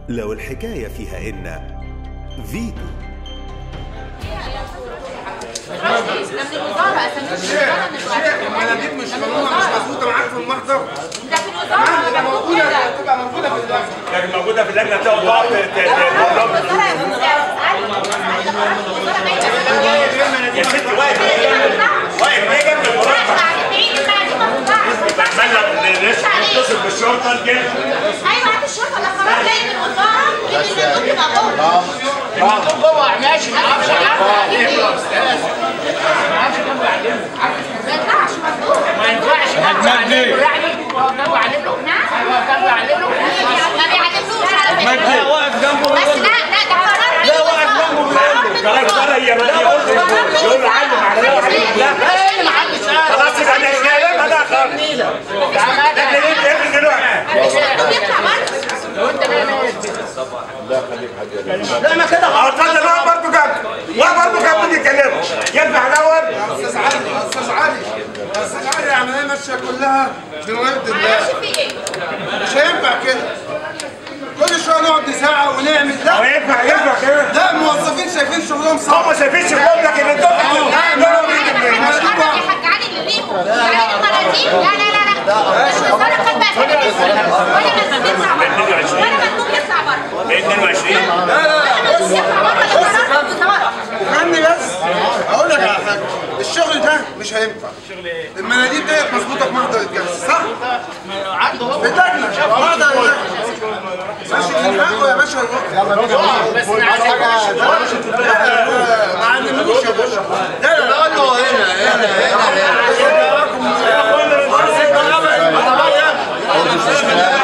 لو الحكاية فيها إن فيتو. ده من الوزارة المناديب مش مظبوطة معاك في المحضر. ده في الوزارة ده موجودة، بتبقى موجودة في اللجنة. لكن موجودة في اللجنة تقعد تقعد يا ستي واقف ليه جنب المرافق؟ نتصل بالشرطة نجيب. ايوه هات الشرطة، ده قرار جاي من الوزارة ان المندوب تبقى جوه. المندوب جوه ماشي، ما اعرفش اعلمه يا استاذ. ما اعرفش كم بعلمه. ما ينفعش مندوب. ما ينفعش اعلمه يعني واقف اعلم له. نعم واقف اعلم له. ما بيعلموش على فكرة. لا واقف جنبه. بس لا ده قرار. لا واقف جنبه. قرار يقول له علم على لا ما حدش قال. خلاص يبقى نتكلم ده خالص. لكن انت ايه دلوقتي؟ المندوب يطلع بره. وانت لا ما كده غلط. اتفضل واقف برضه جنب. واقف برضه جنب بيتكلموا. ينفع الاول؟ أستاذ علي، أستاذ علي، أستاذ علي، العملية ماشية كلها بمواد الله. معرفش في ايه. مش هينفع كده. كل شوية نقعد نساعة ونعمل. هو ينفع كده؟ لا الموظفين شايفين شغلهم صعب. هم شايفين شغلهم لكن انتوا الوزارة يا حاج علي اللي ليهم. يعني المناديب لا الوزارة كانت بقى سنة ولا مندوب يطلع بره. ولا مندوب يطلع بره. 22 ولا مندوب يطلع بره. ده قرار الوزارة. غني بس اقول لك على حاجه، الشغل ده مش هينفع. المناديب ديت مظبوطه في محضر الجلسه صح؟ عنده هو. في اللجنه محضر اللجنه ماشي من حقه يا باشا يروح. بس انا عايز حاجه. ما علموش يا باشا. لا لا له هنا